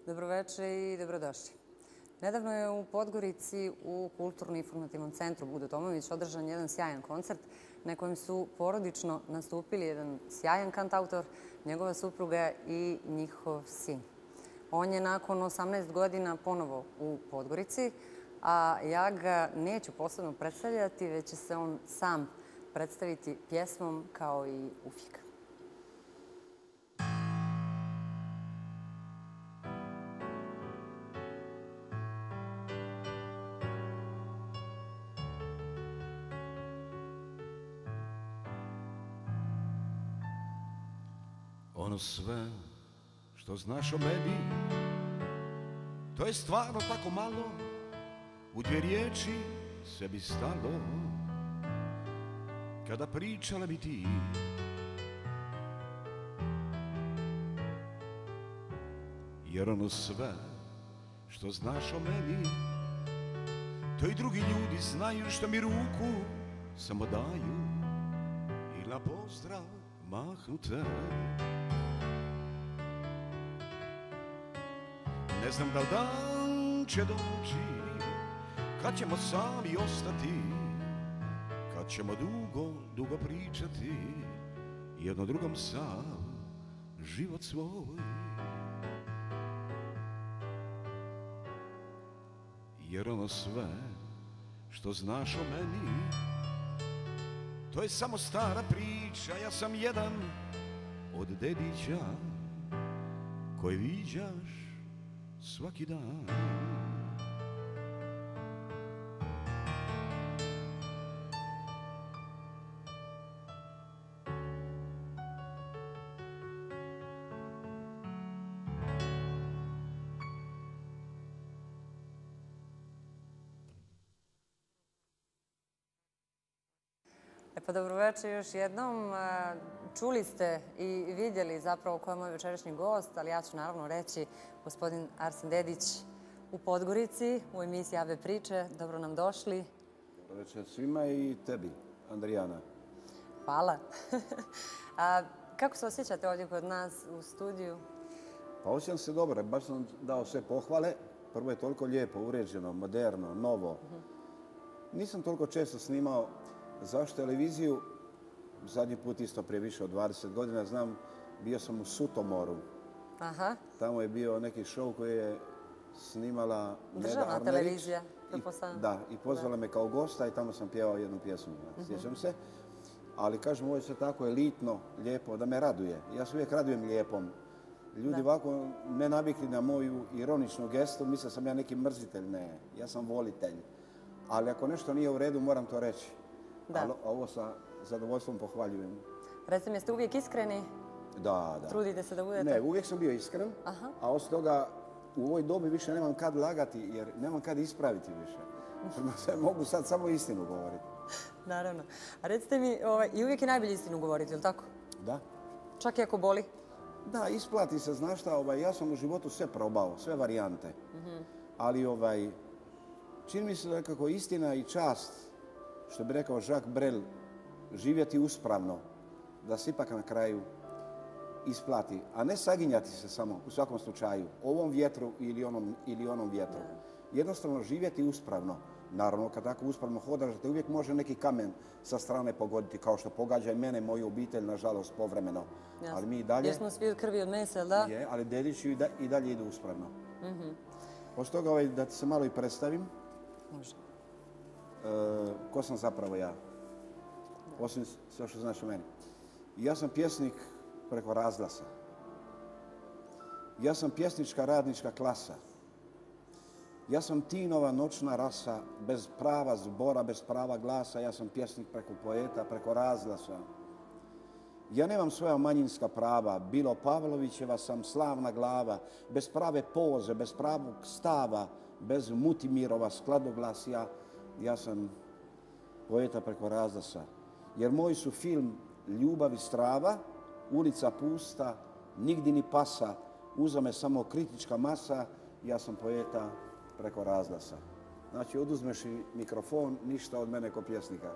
Dobroveče i dobrodošli. Nedavno je u Podgorici u Kulturno-informativnom centru Budo Tomović održan jedan sjajan koncert na kojem su porodično nastupili jedan sjajan kantautor, njegova supruga i njihov sin. On je nakon 18 godina ponovo u Podgorici, a ja ga neću posebno predstavljati, već će se on sam predstaviti pjesmom kao i uvijek. Ono sve što znaš o meni, to je stvarno tako malo, u dvije riječi sve bi stalo, kada pričala bi ti. Jer ono sve što znaš o meni, to i drugi ljudi znaju, što mi ruku samo daju i na pozdrav mahnu te. Ne znam da li dan će doći kad ćemo sami ostati, kad ćemo dugo, dugo pričati jedno drugom sam život svoj. Jer ono sve što znaš o meni, to je samo stara priča, ja sam jedan od dedića koji viđaš svaki dan. Pa dobroveče još jednom. Čuli ste i vidjeli zapravo ko je moj večerašnji gost, ali ja ću naravno reći gospodin Arsen Dedić u Podgorici u emisiji Ave priče. Dobro nam došli. Dobroveče svima i tebi, Andrijana. Hvala. Kako se osjećate ovdje kod nas u studiju? Pa osjećam se dobro, baš sam dao sve pohvale. Prvo je toliko lijepo, uređeno, moderno, novo. Nisam toliko često snimao za televiziju, zadnji put isto prije više od 20 godina, znam, bio sam u Sutomoru. Aha. Tamo je bio neki show koji je snimala Državna televizija, pretpostavljam. Da, i pozvala me kao gosta i tamo sam pjevao jednu pjesmu, sjećam se. Ali kažem, ovo je sve tako elitno, lijepo, da me raduje. Ja se uvijek radujem lijepom. Ljudi ovako me navikli na moju ironičnu gestu, misle sam ja neki mrzitelj, ne, ja sam volitelj. Ali ako nešto nije u redu, moram to reći. Ali ovo sa zadovoljstvom pohvaljujem. Recite mi, jeste uvijek iskreni? Da. Trudite se da budete? Ne, uvijek sam bio iskren, a osim toga u ovoj dobi više nemam kad lagati jer nemam kad ispraviti više. Mogu sad samo istinu govoriti. Naravno. A recite mi, i uvijek je najbolje istinu govoriti, je li tako? Da. Čak i ako boli? Da, isplati se, znaš šta, ja sam u životu sve probao, sve varijante. Ali čini mi se da kako istina i čast, što bi rekao Jacques Brel, živjeti uspravno, da se ipak na kraju isplati, a ne saginjati se samo u svakom slučaju, ovom vjetru ili onom vjetru. Jednostavno živjeti uspravno. Naravno, kad tako uspravno hodaš, te uvijek može neki kamen sa strane pogoditi, kao što pogađa i mene, moju obitelj, nažalost, povremeno. Ali mi i dalje... Jer smo svi od krvi od mesa, da? Je, ali dedići i dalje idu uspravno. Pošto toga da ti se malo i predstavim. Može. Ko sam zapravo ja? Osim sve što znaš o meni. Ja sam pjesnik preko razglasa. Ja sam pjesnička radnička klasa. Ja sam tinova noćna rasa, bez prava zbora, bez prava glasa. Ja sam pjesnik preko poeta, preko razglasa. Ja nemam svoja manjinska prava, bilo Pavlovićeva sam slavna glava, bez prave poze, bez pravog stava, bez Mutimirova skladoglasja. Ja sam poeta preko razglasa. Jer moji su film Ljubav i strava, Ulica pusta, Nigdi ni pasa, uza me samo kritička masa. Ja sam poeta preko razglasa. Znači, oduzmeš i mikrofon, ništa od mene ko pjesnika.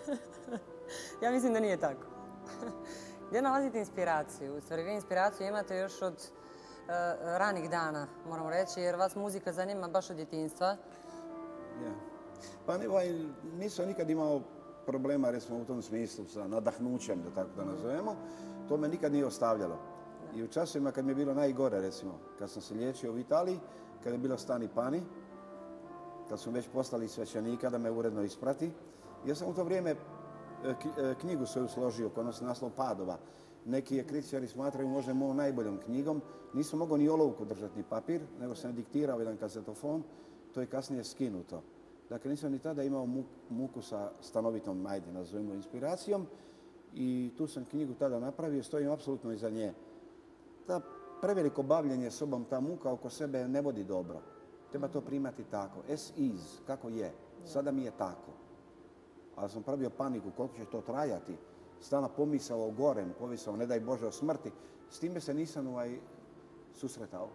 Ja mislim da nije tako. Gdje nalazite inspiraciju? U stvari, vi inspiraciju imate još od ranih dana, moramo reći, jer vas muzika zanima baš od djetinjstva. Ja. Pa nisam nikad imao problema, recimo, u tom smislu sa nadahnućem, da tako da nazovemo. To me nikad nije ostavljalo. I u časovima kad mi je bilo najgore, recimo, kad sam se liječio u Italiji, kad je bilo stani pani, kad su već postali svećenika da me uredno isprati, ja sam u to vrijeme knjigu svoju složio koja nosi naslov Padova. Neki je kritičari smatraju možda mojom najboljom knjigom. Nisam mogao ni olovku držati, ni papir, nego sam diktirao jedan kazetofon. To je kasnije skinuto. Dakle, nisam ni tada imao muku sa stanovitom, ajde, nazovimo, inspiracijom. I tu sam knjigu tada napravio, stojim apsolutno iza nje. Ta preveliko bavljenje sobom, ta muka oko sebe ne vodi dobro. Treba to primati tako. As is, kako je. Sada mi je tako. Ali sam pravio paniku koliko će to trajati. Stalna pomisao o gorem, pomisao ne daj Bože o smrti. S time se nisam susretao.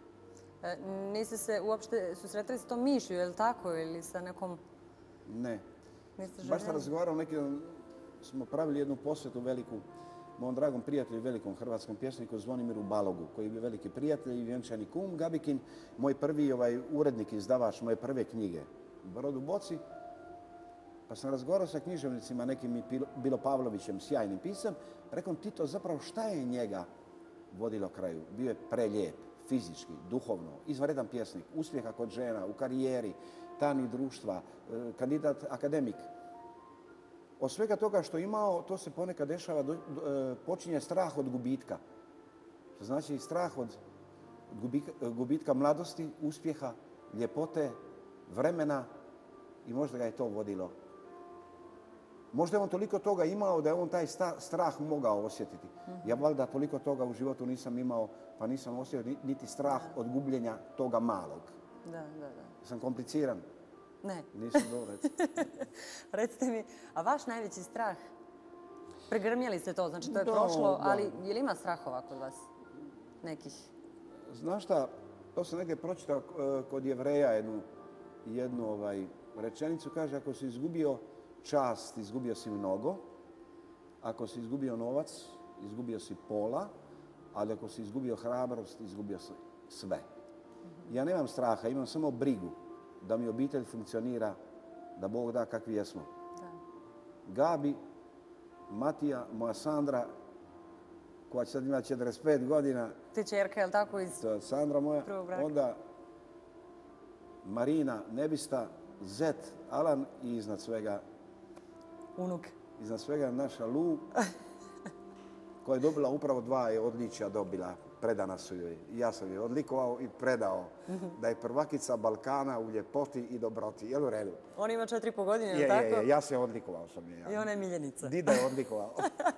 Niste se uopšte susretali s tom mišlju, je li tako? Ili sa nekom... Ne. Baš sam razgovarao, neki dan smo pravili jednu posvetu veliku mom dragom prijatelju, velikom hrvatskom pjesniku Zvonimiru Balogu, koji je bio veliki prijatelj i vjenčani kum Gabikin, moj prvi urednik, izdavač moje prve knjige Brod u boci. Pa sam razgovarao sa književnicima, nekim i Bilo Pavlovićem, sjajnim piscem. Rekao Tito, zapravo šta je njega vodilo kraju? Bio je prelijep, fizički, duhovno, izvanredan pjesnik, uspjeha kod žena, u karijeri, tajnih društva, kandidat akademik. Od svega toga što imao, to se ponekad dešava, počinje strah od gubitka. To znači strah od gubitka mladosti, uspjeha, ljepote, vremena i možda ga je to vodilo. Možda je on toliko toga imao da je on taj strah mogao osjetiti. Ja valjda toliko toga u životu nisam imao, pa nisam osjetio niti strah od gubljenja toga malog. Da. Sam kompliciran? Ne. Nisam dobro. Recite mi, a vaš najveći strah? Pregrmjeli ste to, znači to je prošlo, ali je li ima strahova kod vas? Nekih? Znaš šta, to sam negdje pročitao kod Jevreja jednu rečenicu. Kaže, ako si izgubio čast, izgubio si mnogo. Ako si izgubio novac, izgubio si pola. Ali ako si izgubio hrabrost, izgubio si sve. Ja nemam straha, imam samo brigu da mi obitelj funkcionira, da Bog da kakvi jesmo. Gabi, Matija, moja Sandra, koja će sad imati 45 godina. Ti čerka, je li tako, iz Sandra moja. prvog braka? Onda Marina, Nebista, Zet, Alan i iznad svega... Unuk. Iznad svega naša Lu, koja je dobila upravo 2 odličja dobila. Predana su joj. Ja sam joj odlikovao i predao da je prvakica Balkana u ljepoti i dobroti. Je li u redu? On ima 4,5 godine, je li tako? Je, ja se odlikovao sam je. I ona je miljenica. Dida je odlikovao.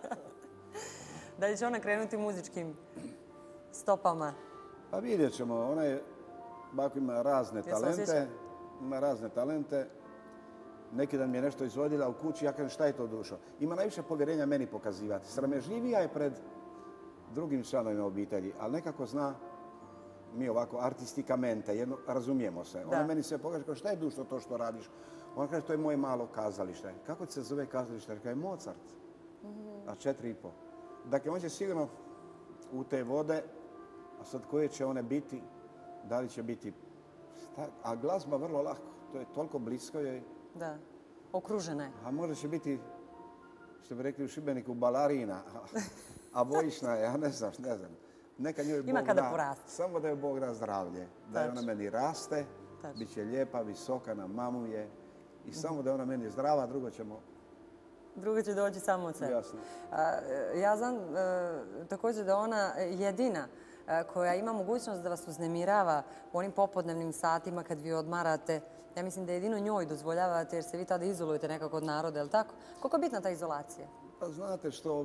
Da li će ona krenuti muzičkim stopama? Pa vidjet ćemo. Ona je, bako ima razne talente. Ima razne talente. Neki dan mi je nešto izvodila u kući. Ja kažem, šta je to, dušo? Ima najviše povjerenja meni pokazivati. Sramežljivija je pred drugim članovima obitelji, ali nekako zna mi ovako artistikamente, razumijemo se. Ona meni sve pokaže, kao šta je dušo to što radiš? Ona kaže, to je moje malo kazalište. Kako se zove kazalište? Rekao je Mozart. A 4,5. Dakle, on će sigurno u te vode, a sad koje će one biti, da li će biti... A glazba vrlo lako, to je toliko blisko joj. Da, okružena je. A možda će biti, što bi rekli u Šibeniku, balarina. A bojišna je, ja ne znam. Neka njoj Bog da, samo da joj Bog da zdravlje. Da je ona meni raste, bit će lijepa, visoka, na mamu je. I samo da je ona meni zdrava, drugo ćemo... Drugo će doći samo od sebe. Jasno. Ja znam također da ona jedina koja ima mogućnost da vas uznemirava u onim popodnevnim satima kad vi odmarate. Ja mislim da jedino njoj dozvoljavate jer se vi tada izolujete nekako od naroda, je li tako? Koliko je bitna ta izolacija? Pa znate što,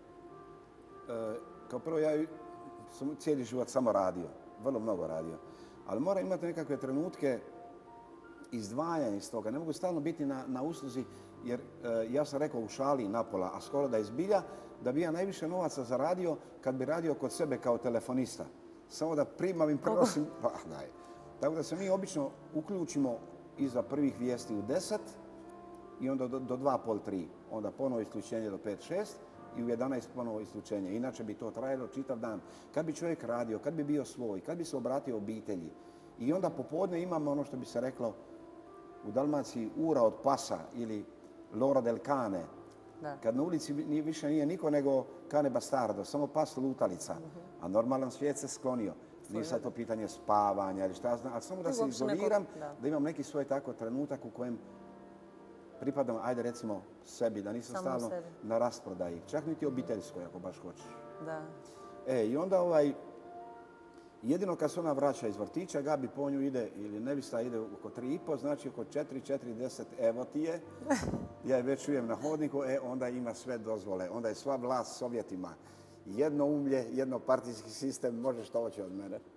kao prvo ja sam cijeli život samo radio, vrlo mnogo radio. Ali moram imati nekakve trenutke izdvajanja iz toga. Ne mogu stalno biti na usluzi jer ja sam rekao u šali napola, a skoro da izbilja, da bi ja najviše novaca zaradio kad bi radio kod sebe kao telefonista. Samo da primam i prosim. Pa, daj. Tako da se mi obično uključimo iza prvih vijesti u 10 i onda do 2, pol 3. Onda ponovo isključenje do 5, 6. i u 11 ponovo isključenje. Inače bi to trajalo čitav dan. Kad bi čovjek radio, kad bi bio svoj, kad bi se obratio obitelji. I onda popodne imamo ono što bi se reklo u Dalmaciji ura od pasa ili l'ora del cane. Da. Kad na ulici više nije niko nego cane bastardo, samo pas lutalica. A normalan svijet se sklonio. Nije sad to pitanje spavanja ili šta znam, ali samo da se izoliram, da imam neki svoj tako trenutak u kojem pripadam, ajde recimo sebi, da nisam stalno na rasprodaji. Čak niti obiteljskoj, ako baš hoćeš. Da. I onda jedino kad se ona vraća iz vrtića, Gabi po nju ide, ili nevista ide oko 3,5, znači oko 4:10, evo ti je. Ja je već čujem na hodniku, onda ima sve dozvole. Onda je sva vlast Sovjetima. Jedno umlje, jedno partijski sistem, može što hoće od mene.